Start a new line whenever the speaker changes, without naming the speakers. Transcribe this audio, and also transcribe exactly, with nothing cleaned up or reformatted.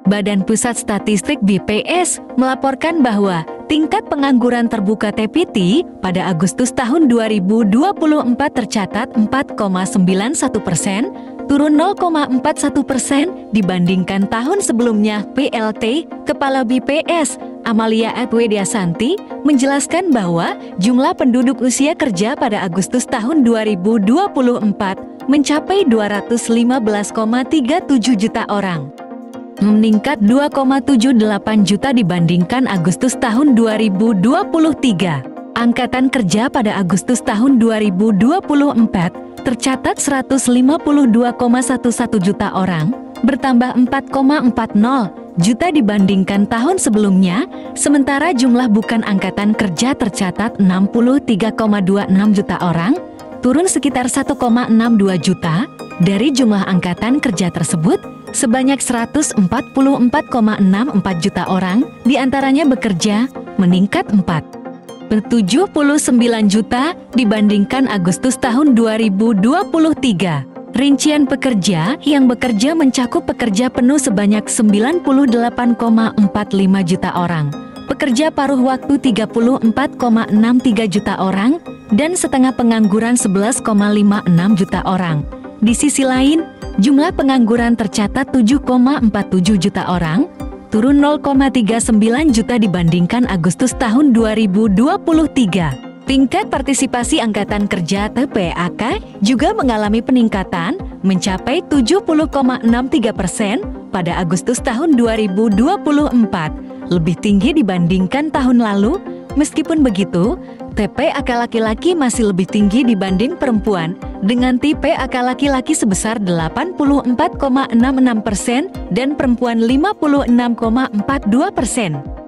Badan Pusat Statistik B P S melaporkan bahwa tingkat pengangguran terbuka T P T pada Agustus tahun dua ribu dua puluh empat tercatat empat koma sembilan satu persen, turun nol koma empat satu persen dibandingkan tahun sebelumnya. P L T, Kepala B P S, Amalia Edwediasanti, menjelaskan bahwa jumlah penduduk usia kerja pada Agustus tahun dua ribu dua puluh empat mencapai dua ratus lima belas koma tiga tujuh juta orang, meningkat dua koma tujuh delapan juta dibandingkan Agustus tahun dua ribu dua puluh tiga. Angkatan kerja pada Agustus tahun dua ribu dua puluh empat tercatat seratus lima puluh dua koma satu satu juta orang, bertambah empat koma empat nol juta dibandingkan tahun sebelumnya, sementara jumlah bukan angkatan kerja tercatat enam puluh tiga koma dua enam juta orang, turun sekitar satu koma enam dua juta. Dari jumlah angkatan kerja tersebut, sebanyak seratus empat puluh empat koma enam empat juta orang diantaranya bekerja, meningkat empat koma tujuh sembilan juta dibandingkan Agustus tahun dua ribu dua puluh tiga. Rincian pekerja yang bekerja mencakup pekerja penuh sebanyak sembilan puluh delapan koma empat lima juta orang, pekerja paruh waktu tiga puluh empat koma enam tiga juta orang, dan setengah pengangguran sebelas koma lima enam juta orang. Di sisi lain, jumlah pengangguran tercatat tujuh koma empat tujuh juta orang, turun nol koma tiga sembilan juta dibandingkan Agustus tahun dua ribu dua puluh tiga. Tingkat partisipasi angkatan kerja T P A K juga mengalami peningkatan, mencapai tujuh puluh koma enam tiga persen pada Agustus tahun dua ribu dua puluh empat, lebih tinggi dibandingkan tahun lalu. Meskipun begitu, T P A K laki-laki masih lebih tinggi dibanding perempuan, dengan T P A K laki-laki sebesar delapan puluh empat koma enam enam persen dan perempuan lima puluh enam koma empat dua persen.